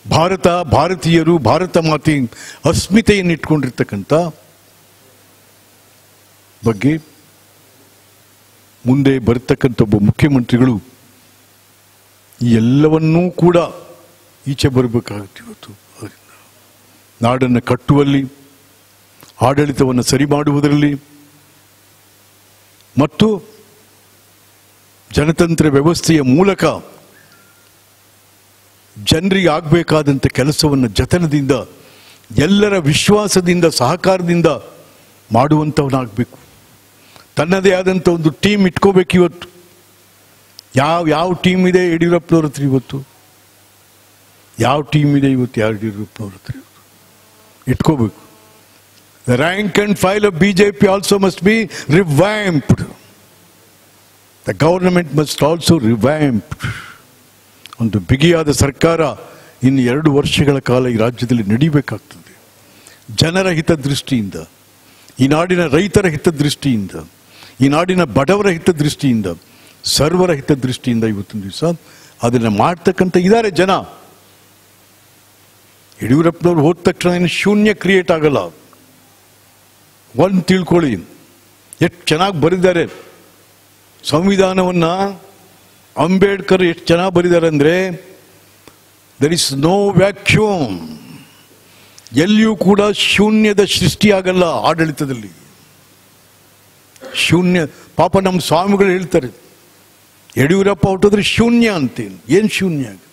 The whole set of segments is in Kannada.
ಭಾರತ, ಭಾರತೀಯರು, ಭಾರತ ಮಾತೆ ಅಸ್ಮಿತೆಯನ್ನು ಇಟ್ಕೊಂಡಿರ್ತಕ್ಕಂಥ ಬಗ್ಗೆ ಮುಂದೆ ಬರ್ತಕ್ಕಂಥ ಒಬ್ಬ ಮುಖ್ಯಮಂತ್ರಿಗಳು ಈ ಎಲ್ಲವನ್ನೂ ಕೂಡ ಈಚೆ ಬರಬೇಕಾಗುತ್ತೆ. ಇವತ್ತು ನಾಡನ್ನು ಕಟ್ಟುವಲ್ಲಿ, ಆಡಳಿತವನ್ನು ಸರಿ ಮಾಡುವುದರಲ್ಲಿ ಮತ್ತು ಜನತಂತ್ರ ವ್ಯವಸ್ಥೆಯ ಮೂಲಕ ಜನರಿಗೆ ಆಗಬೇಕಾದಂಥ ಕೆಲಸವನ್ನು ಜತನದಿಂದ, ಎಲ್ಲರ ವಿಶ್ವಾಸದಿಂದ, ಸಹಕಾರದಿಂದ ಮಾಡುವಂಥವನಾಗಬೇಕು. ತನ್ನದೇ ಆದಂಥ ಒಂದು ಟೀಮ್ ಇಟ್ಕೋಬೇಕು. ಇವತ್ತು ಯಾವ ಟೀಮ್ ಇದೆ ಯಡಿಯೂರಪ್ಪನವ್ರ ಹತ್ರ ಇವತ್ತು? ಯಾವ ಟೀಮ್ ಇದೆ ಇವತ್ತು ಯಡಿಯೂರಪ್ಪನವ್ರ ಹತ್ರ? ಇಟ್ಕೋಬೇಕು. The rank and file of BJP also must be revamped. The government must also revamped. ಒಂದು ಬಿಗಿಯಾದ ಸರ್ಕಾರ ಇನ್ನು 2 ವರ್ಷಗಳ ಕಾಲ ಈ ರಾಜ್ಯದಲ್ಲಿ ನಡೀಬೇಕಾಗ್ತದೆ. ಜನರ ಹಿತದೃಷ್ಟಿಯಿಂದ, ಈ ನಾಡಿನ ರೈತರ ಹಿತದೃಷ್ಟಿಯಿಂದ, ಈ ನಾಡಿನ ಬಡವರ ಹಿತದೃಷ್ಟಿಯಿಂದ, ಸರ್ವರ ಹಿತದೃಷ್ಟಿಯಿಂದ ಇವತ್ತಿನ ದಿವಸ ಅದನ್ನು ಮಾಡ್ತಕ್ಕಂಥ ಇದ್ದಾರೆ ಜನ. ಯಡಿಯೂರಪ್ಪನವ್ರು ಹೋದ ತಕ್ಷಣ ಏನು ಶೂನ್ಯ ಕ್ರಿಯೇಟ್ ಆಗಲ್ಲ. ಒಂದು ತಿಳ್ಕೊಳ್ಳಿ, ಎಷ್ಟು ಚೆನ್ನಾಗಿ ಬರೆದಿದ್ದಾರೆ ಸಂವಿಧಾನವನ್ನು. ಅಂಬೇಡ್ಕರ್ ಎಷ್ಟು ಚೆನ್ನಾಗಿ ಬರೆದಿದ್ದಾರೆ ಅಂದರೆ, ದರ್ ಇಸ್ ನೋ ವ್ಯಾಕ್ಯೂಮ್. ಎಲ್ಲಿಯೂ ಕೂಡ ಶೂನ್ಯದ ಸೃಷ್ಟಿಯಾಗಲ್ಲ ಆಡಳಿತದಲ್ಲಿ. ಶೂನ್ಯ. ಪಾಪ ನಮ್ಮ ಸ್ವಾಮಿಗಳು ಹೇಳ್ತಾರೆ, ಯಡಿಯೂರಪ್ಪ ಹೊಟ್ಟೋದ್ರೆ ಶೂನ್ಯ ಅಂತೇನು. ಏನು ಶೂನ್ಯ ಆಗುತ್ತೆ?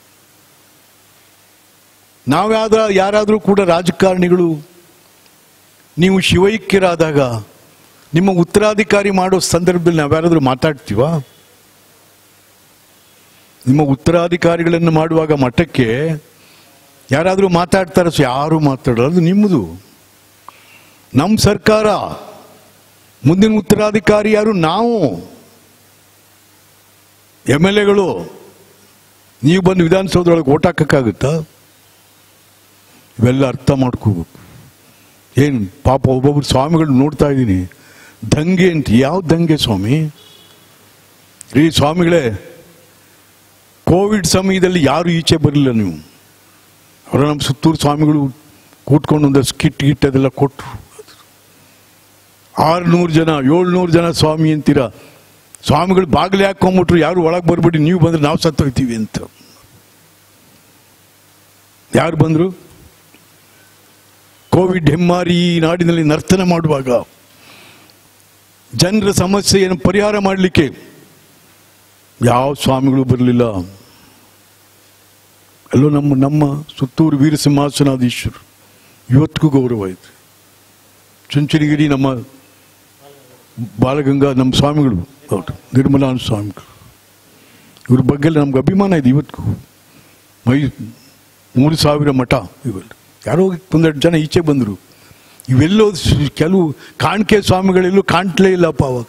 ಯಾರಾದರೂ ಕೂಡ ರಾಜಕಾರಣಿಗಳು ನೀವು ಶಿವೈಕ್ಯರಾದಾಗ ನಿಮ್ಮ ಉತ್ತರಾಧಿಕಾರಿ ಮಾಡೋ ಸಂದರ್ಭದಲ್ಲಿ ನಾವ್ಯಾರಾದರೂ ಮಾತಾಡ್ತೀವ? ನಿಮ್ಮ ಉತ್ತರಾಧಿಕಾರಿಗಳನ್ನು ಮಾಡುವಾಗ ಮಠಕ್ಕೆ ಯಾರಾದರೂ ಮಾತಾಡ್ತಾರೆ? ಯಾರು ಮಾತಾಡೋದು? ಅದು ನಿಮ್ಮದು. ನಮ್ಮ ಸರ್ಕಾರ, ಮುಂದಿನ ಉತ್ತರಾಧಿಕಾರಿ ಯಾರು? ನಾವು MLAಗಳು. ನೀವು ಬಂದು ವಿಧಾನಸೌಧದೊಳಗೆ ಓಟ್ ಹಾಕಕ್ಕಾಗುತ್ತಾ? ಇವೆಲ್ಲ ಅರ್ಥ ಮಾಡ್ಕೋಬೇಕು. ಏನು ಪಾಪ ಒಬ್ಬೊಬ್ರು ಸ್ವಾಮಿಗಳು ನೋಡ್ತಾ ಇದ್ದೀನಿ, ದಂಗೆ ಅಂತ. ಯಾವ ದಂಗೆ ಸ್ವಾಮಿ? ರೀ ಸ್ವಾಮಿಗಳೇ, ಕೋವಿಡ್ ಸಮಯದಲ್ಲಿ ಯಾರು ಈಚೆ ಬರಲಿಲ್ಲ. ನೀವು ಅವರ ನಮ್ಮ ಸುತ್ತೂರು ಸ್ವಾಮಿಗಳು ಕೂತ್ಕೊಂಡು ಒಂದಷ್ಟು ಕಿಟ್ ಅದೆಲ್ಲ ಕೊಟ್ಟರು. 600 ಜನ 700 ಜನ ಸ್ವಾಮಿ ಅಂತೀರ. ಸ್ವಾಮಿಗಳು ಬಾಗಿಲು ಹಾಕೊಂಬಿಟ್ರು, ಯಾರು ಒಳಗೆ ಬರ್ಬಿಟ್ಟು ನೀವು ಬಂದ್ರೆ ನಾವು ಸತ್ತೋಗ್ತೀವಿ ಅಂತ. ಯಾರು ಬಂದರು? ಕೋವಿಡ್ ಹೆಮ್ಮಾರಿ ಈ ನಾಡಿನಲ್ಲಿ ನರ್ತನ ಮಾಡುವಾಗ ಜನರ ಸಮಸ್ಯೆಯನ್ನು ಪರಿಹಾರ ಮಾಡಲಿಕ್ಕೆ ಯಾವ ಸ್ವಾಮಿಗಳು ಬರಲಿಲ್ಲ. ಎಲ್ಲೋ ನಮ್ಮ ಸುತ್ತೂರು ವೀರಸಿಂಹಾಸನಾಧೀಶರು ಇವತ್ತಿಗೂ ಗೌರವ ಇದೆ. ಚುಂಚನಗಿರಿ ನಮ್ಮ ಬಾಲಗಂಗಾ ನಮ್ಮ ಸ್ವಾಮಿಗಳು, ಹೌದು, ನಿರ್ಮಲಾನಂದ ಸ್ವಾಮಿಗಳು, ಇವ್ರ ಬಗ್ಗೆ ನಮ್ಗೆ ಅಭಿಮಾನ ಇದೆ ಇವತ್ತಿಗೂ. 3000 ಮಠ ಇವೆಲ್ಲ. ಯಾರೋ 12 ಜನ ಈಚೆ ಬಂದರು. ಇವೆಲ್ಲೋ ಕೆಲವು ಕಾಣಿಕೆ ಸ್ವಾಮಿಗಳೆಲ್ಲೂ ಕಾಣ್ಲೇ ಇಲ್ಲಪ್ಪ ಅವಾಗ.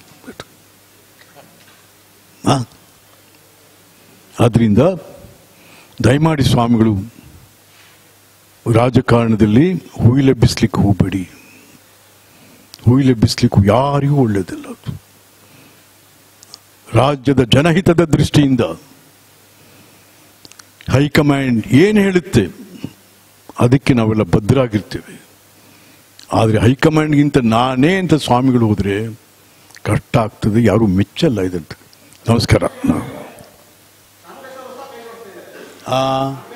ಆದ್ರಿಂದ ದಯಮಾಡಿ ಸ್ವಾಮಿಗಳು ರಾಜಕಾರಣದಲ್ಲಿ ಹುಯಿಲೆಬ್ಬಿಸ್ಲಿಕ್ಕೆ ಹೋಗಬೇಡಿ. ಹುಯಿಲೆಬ್ಬಿಸ್ಲಿಕ್ಕೂ ಯಾರಿಗೂ ಒಳ್ಳೆಯದಿಲ್ಲ. ಅದು ರಾಜ್ಯದ ಜನಹಿತದ ದೃಷ್ಟಿಯಿಂದ ಹೈಕಮಾಂಡ್ ಏನು ಹೇಳುತ್ತೆ ಅದಕ್ಕೆ ನಾವೆಲ್ಲ ಬದ್ಧರಾಗಿರ್ತೇವೆ. ಆದರೆ ಹೈಕಮಾಂಡ್ಗಿಂತ ನಾನೇ ಅಂತ ಸ್ವಾಮಿಗಳು ಹೋದರೆ ಕಷ್ಟ ಆಗ್ತದೆ, ಯಾರು ಮೆಚ್ಚಲ್ಲ ಇದಂತ. ನಮಸ್ಕಾರ.